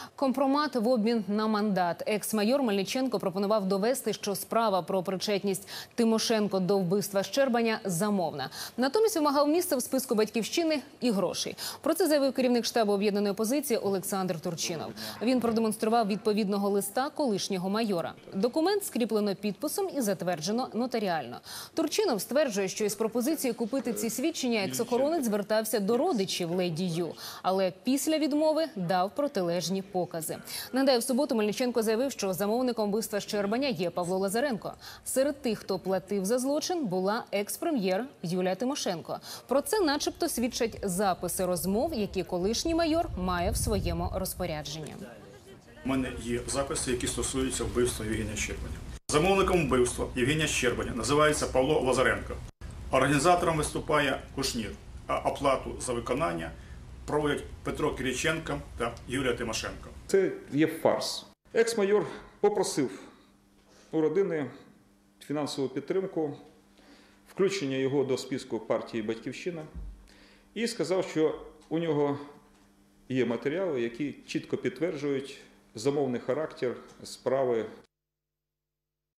Компромат в обмін на мандат. Екс-майор Мельниченко пропонував довести, що справа про причетність Тимошенко до вбивства Щербаня замовна. Натомість вимагав місця в списку «Батьківщини» і грошей. Про це заявив керівник штабу об'єднаної опозиції Олександр Турчинов. Він продемонстрував відповідного листа колишнього майора. Документ скріплено підписом і затверджено нотаріально. Турчинов стверджує, що із пропозиції купити ці свідчення екс-охоронець звертався до родичів леді Ю, але після відмови дав протилежні покази. Нагадаю, в суботу Мельниченко заявив, що замовником вбивства Щербаня є Павло Лазаренко. Серед тих, хто платив за злочин, була екс-прем'єр Юлія Тимошенко. Про це начебто свідчать записи розмов, які колишній майор має в своєму розпорядженні. У мене є записи, які стосуються вбивства Євгенія Щербаня. Замовником вбивства Євгенія Щербаня називається Павло Лазаренко. Організатором виступає Кушнір, а оплату за виконання проводять Петро Кириченко та Юлія Тимошенко. Це є фарс. Екс-майор попросив у родини фінансову підтримку, включення його до списку партії «Батьківщина» і сказав, що у нього є матеріали, які чітко підтверджують замовний характер справи